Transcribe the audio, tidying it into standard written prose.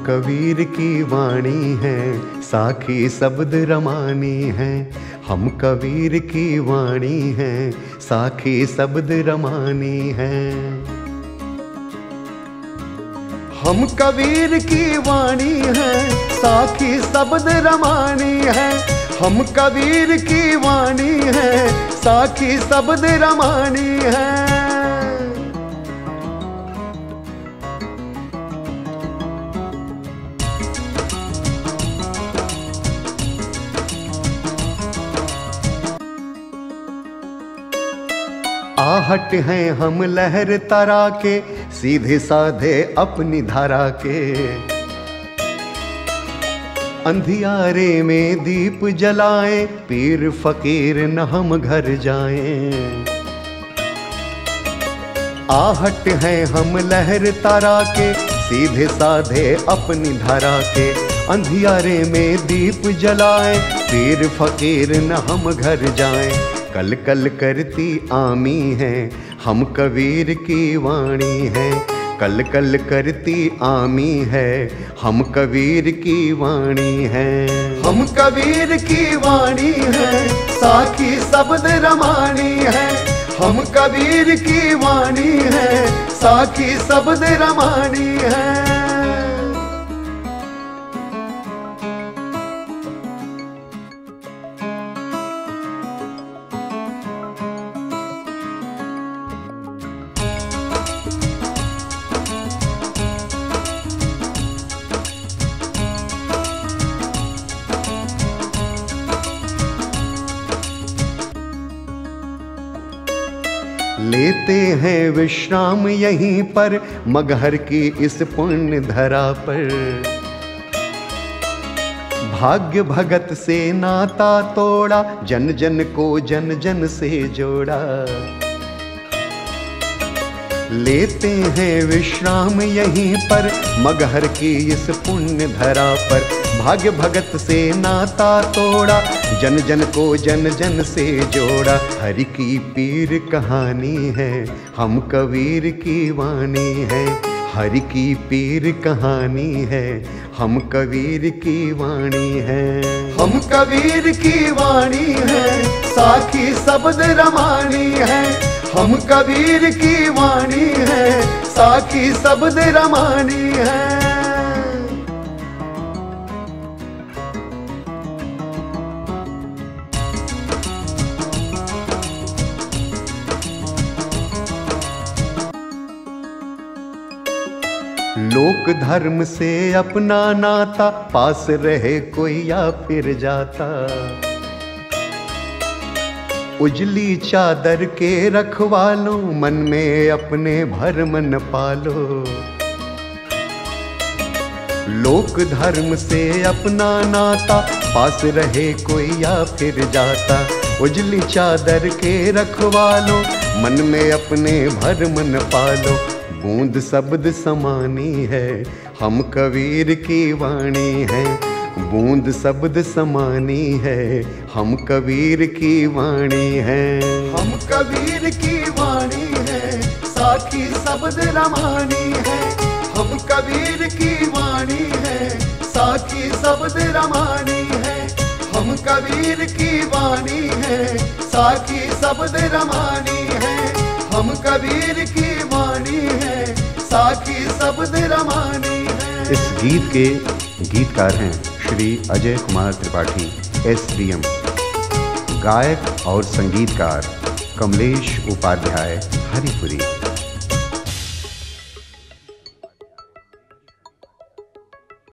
कबीर की वाणी हैं, साखी शब्द रमानी हैं। हम कबीर की वाणी हैं, साखी शब्द रमानी हैं। हम कबीर की वाणी हैं, साखी शब्द रमानी हैं। हम कबीर की वाणी हैं, साखी शब्द रमानी हैं। आहट हैं हम लहर तरा के, सीधे साधे अपनी धारा के। अंधियारे में दीप जलाएं, पीर फकीर न हम घर जाएं। आहट हैं हम लहर तरा के, सीधे साधे अपनी धारा के। अंधियारे में दीप जलाएं, पीर फकीर न हम घर जाएं। कल कल करती आमी हैं, हम कबीर की वाणी हैं। कल कल करती आमी है, हम कबीर की वाणी हैं। हम कबीर की वाणी हैं, साखी शब्द रमानी है। हम कबीर की वाणी हैं, साखी शब्द रमानी है। लेते हैं विश्राम यहीं पर, मगहर की इस पुण्य धरा पर। भाग्य भगत से नाता तोड़ा, जन जन को जन जन से जोड़ा। लेते हैं विश्राम यहीं पर, मगहर की इस पुण्य धरा पर। भाग्य भगत से नाता तोड़ा, जन जन को जन जन से जोड़ा। हरि की पीर कहानी है, हम कबीर की वाणी है। हरि की पीर कहानी है, हम कबीर की वाणी है। हम कबीर की वाणी है, साखी शब्द रमानी है। हम कबीर की वाणी है, साखी शब्द रमानी है। लोक धर्म से अपना नाता, पास रहे कोई या फिर जाता। उजली चादर के रखवालो, मन में अपने भरम न पालो। लोक धर्म से अपना नाता, पास रहे कोई या फिर जाता। उजली चादर के रखवालो, मन में अपने भरम न पालो। बूंद शब्द समानी है, हम कबीर की वाणी है। बूंद शब्द समानी है, हम कबीर की वाणी है। हम कबीर की वाणी है, साखी शब्द रमानी है। हम कबीर की वाणी है, साखी शब्द रमानी है। हम कबीर की वाणी है, साखी शब्द रमानी है। हम कबीर की वाणी है, साखी शब्द रमानी है। इस गीत के गीतकार हैं श्री अजय कुमार त्रिपाठी SDM। गायक और संगीतकार कमलेश उपाध्याय हरिपुरी।